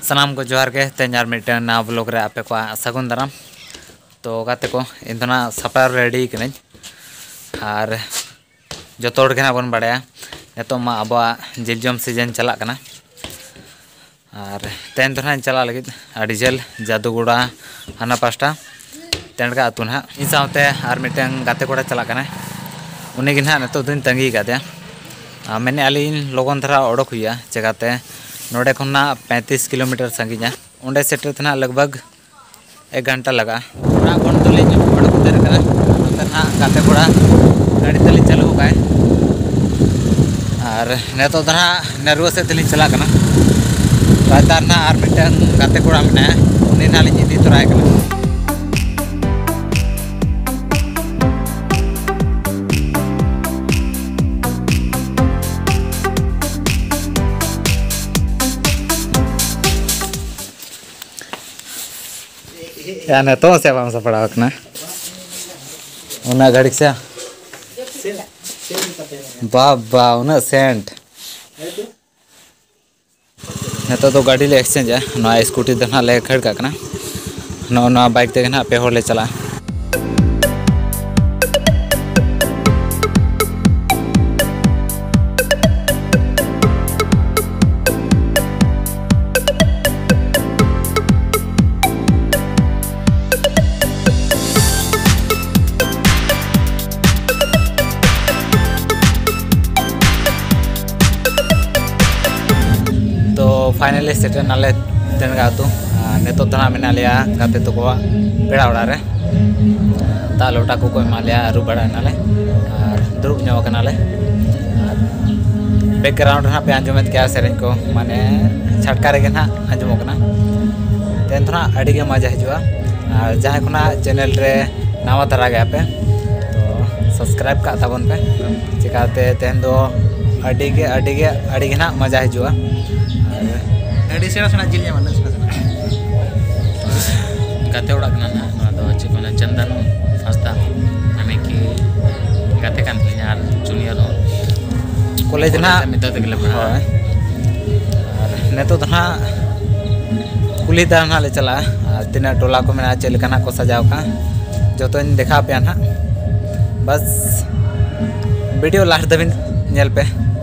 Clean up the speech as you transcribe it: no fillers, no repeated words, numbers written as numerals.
सानाम को जोहार के तेनार मिट्टन ना ब्लॉग रे आपे को सगुन दाराम तो गाते को इंदना सपार रेडी कने और जो तोड़ के ना बन बड़ाया नितो मा अबवा जिलजम सीजन चला कना और तेन तो ना चला लगित डिजल जादूगुड़ा हाना पास्टा तेन का अतु ना इन सावते और मिट्टन गाते कोड़ा चला कना उन्हें गिना नितो दिन तंगी कादे मैंने अलीन लोगन धरा ओडक हुआ जगहते नोड़े खुना 35 किलोमीटर संगीना उंडे सेटर तना लगभग 1 घंटा लगा पूरा बन तो लें ओडक उतर कना तना गाते कोड़ा गाड़ी तली चालू हो गए और नेतो तना नर्वस से तली चला कना रातार ना और मिटन गाते कोड़ा में उन्हें नाली इदी तोराय कना याने तो से बाम सपड़ा कना उना घड़ी से बाबा उना सेंट नेतो तो गाड़ी ले एक्सचेंज है ना स्कूटी दना ले खड़ का कना ना बाइक ते ना पे होर ले चला फाइनली सेटर नाले तेन गातु नेतो तना मेना लिया गाते तो को पेड़ा ओड़ा रे ता लोटा को एमा लिया आरु बड़ा नाले और दुरुब ᱧᱚᱜ कनाले बैकग्राउंड ना पे आंजमेत क्या सेरें को माने छटका रे ना आंजमो कना तेन तना अड़ी गे मजा हिजुआ और जहां कोना चैनल रे नवा तरह गया पे तो सब्सक्राइब का ताबन पे चिकाते तेन दो अड़ी गे ना मजा हिजुआ अड़ी सेना सेना जिल ᱧᱟᱢᱟ सेना सेना गाते ओड़ा कना ना नवा दो चे कोना चंदन फास्ता हमें की गाते कान लिया और जूनियर कॉलेज ना मिता तकले पढ़ा और नेतो तो ना कुली दाना ले चला तीन टोला को मेना चल कना को सजाव का जो तो देखा पे ना बस वीडियो लास्ट दबिन नेल पे